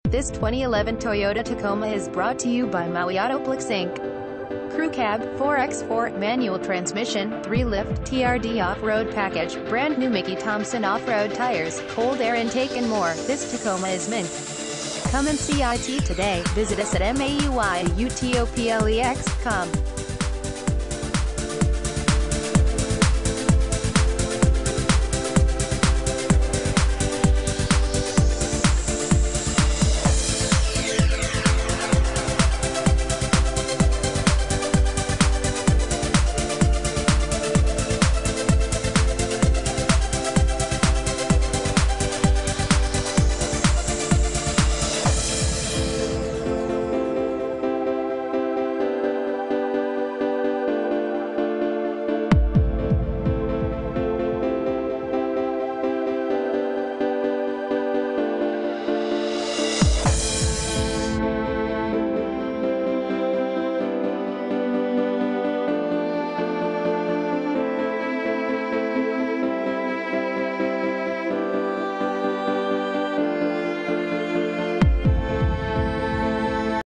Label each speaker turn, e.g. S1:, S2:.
S1: This 2011 Toyota Tacoma is brought to you by Maui Autoplex Inc. Crew Cab, 4x4, manual transmission, 3-lift, TRD off-road package, brand new Mickey Thompson off-road tires, cold air intake and more. This Tacoma is mint. Come and see IT today. Visit us at MAUIAUTOPLEX.com.